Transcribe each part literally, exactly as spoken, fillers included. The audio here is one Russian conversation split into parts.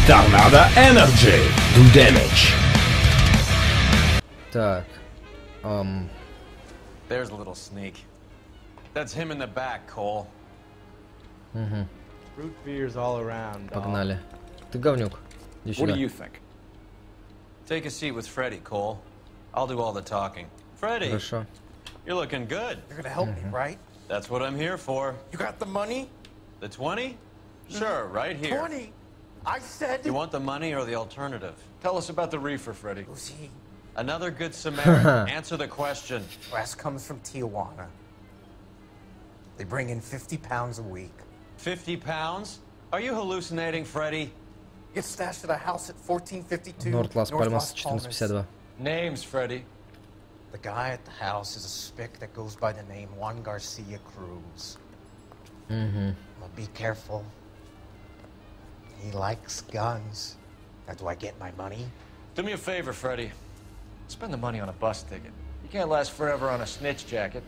Tornado Energy. Do damage. Так. Um... There's a little sneak. That's him in the back, Cole. Угу. Root beers all around. Погнали. Ты говнюк. Иди What сюда. do you think? Take a seat with Freddy, Cole. I'll do all the talking. Freddy, Хорошо. you're looking good. You're gonna help me, right? That's what I'm here for. You got the money? The twenty? Sure, right here. Twenty? I said. You want the money or the alternative? Tell us about the reefer, Freddy. Who's he? Another good Samaritan. Answer the question. Wes comes from Tijuana. They bring in fifty pounds a week. Fifty pounds? Are you hallucinating, Freddy? Gets stashed at a house at fourteen fifty-two Норт Лас North Пальмас Las четырнадцать Palmas. пятьдесят два. Names, Freddy. The guy at the house is a spick that goes by the name Juan Garcia Cruz. Угу. Well, be careful. He likes guns. Now, do I get my money? Do me a favor, Freddy. Spend the money on a bus ticket. You can't last forever on a snitch jacket.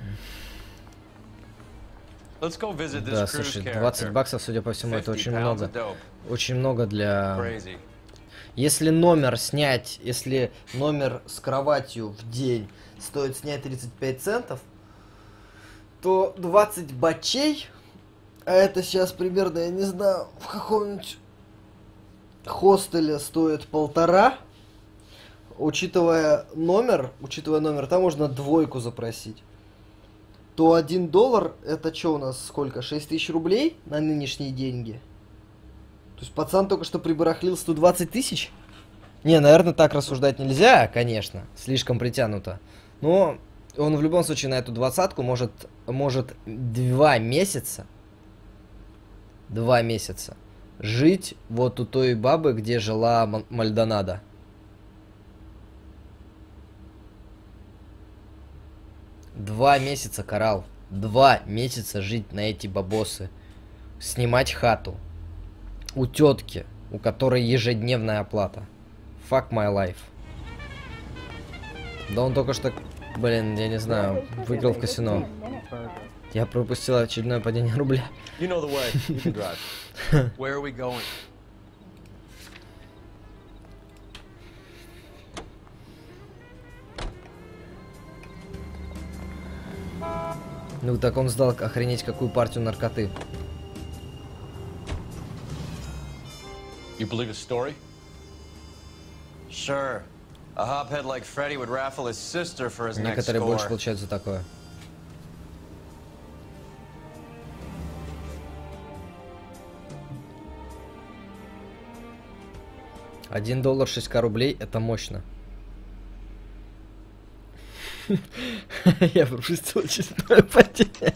Let's go visit this Да, Cruz слушай, character. двадцать баксов, судя по всему, это fifty очень pounds много. of dope. Очень много для... Crazy. Если номер снять, если номер с кроватью в день стоит снять тридцать пять центов, то двадцать бачей, а это сейчас примерно, я не знаю, в каком-нибудь хостеле стоит полтора, учитывая номер, учитывая номер, там можно двойку запросить, то один доллар, это что у нас, сколько, шесть тысяч рублей на нынешние деньги? То есть пацан только что прибарахлил сто двадцать тысяч? Не, наверное, так рассуждать нельзя, конечно, слишком притянуто. Но он в любом случае на эту двадцатку может, может два месяца, два месяца жить вот у той бабы, где жила М- Мальдонадо. Два месяца, Коралл. Два месяца жить на эти бабосы. Снимать хату. У тетки, у которой ежедневная оплата. Fuck my life. Да он только что, блин, я не знаю, выиграл в казино. Я пропустил очередное падение рубля. You know the way. You can drive. Where are we going? Ну так он сдал, охренеть, какую партию наркоты. You believe his story? Sure. A hophead like Freddy would raffle his sister for his next Некоторые больше score. получают за такое. Один доллар шесть ка рублей, это мощно. Я пропустил очередное падение.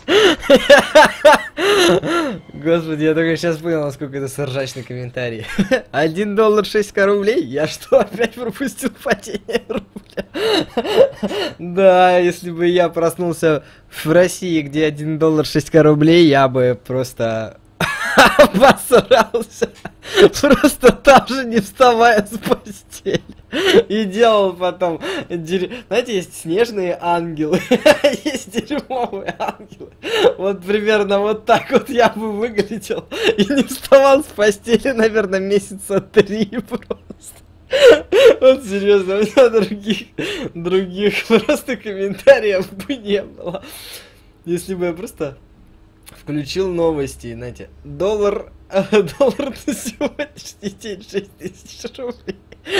Господи, я только сейчас понял, насколько это саржачный комментарий. Один доллар шесть ка рублей? Я что, опять пропустил падение рубля? Да, если бы я проснулся в России, где один доллар шесть ка рублей, я бы просто... обосрался. Просто там же не вставая с постели. И делал потом... Знаете, есть снежные ангелы, есть дерьмовые ангелы. Вот примерно вот так вот я бы выглядел. И не вставал с постели, наверное, месяца три просто. Вот серьезно, у меня других, других просто комментариев бы не было. Если бы я просто... включил новости, знаете, доллар, доллар на сегодняшний день шесть тысяч рублей.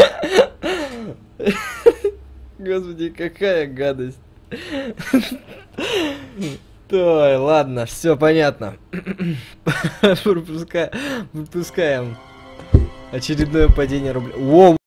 Господи, какая гадость. Ой, ладно, все понятно. Пропускаем, выпускаем очередное падение рубля. Воу!